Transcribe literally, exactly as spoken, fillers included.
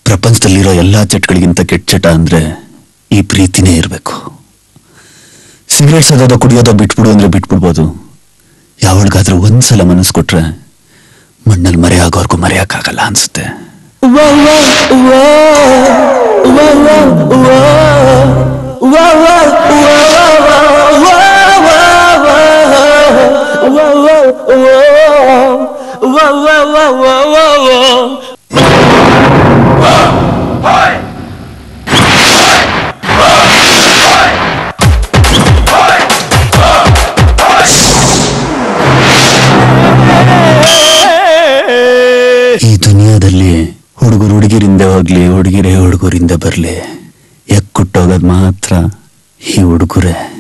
ಪ್ರಪಂಚದಲ್ಲಿರೋ ಎಲ್ಲಾ ಚಟಗಳಿಗಿಂತ ಕೆಟ್ಟ ಚಟ ಅಂದ್ರೆ ಈ ಪ್ರೀತಿನೇ ಇರಬೇಕು. ಸಿಗರೇಟ್ ಸದೋದ ಕುಡಿಯೋದೋ ಬಿಟ್ಬಿಡು ಅಂದ್ರೆ ಬಿಟ್ಬಿಡ್ಬೋದು. ಯಾವಳಿಗಾದ್ರೂ ಒಂದ್ಸಲ ಮನಸ್ಸು ಕೊಟ್ರೆ ಮಣ್ಣಲ್ಲಿ ಮರೆಯಾಗೋರ್ಗೂ ಮರೆಯಕ್ಕಾಗಲ್ಲ ಅನ್ಸುತ್ತೆ. ಈ ದುನಿಯಾದಲ್ಲಿ ಹುಡುಗರು ಹುಡುಗಿರಿಂದ ಹೋಗ್ಲಿ, ಹುಡುಗಿರೇ ಹುಡುಗರಿಂದ ಬರ್ಲಿ, ಎಕ್ಕುಟ್ಟೋಗೋದು ಮಾತ್ರ ಈ ಹುಡುಗರೇ.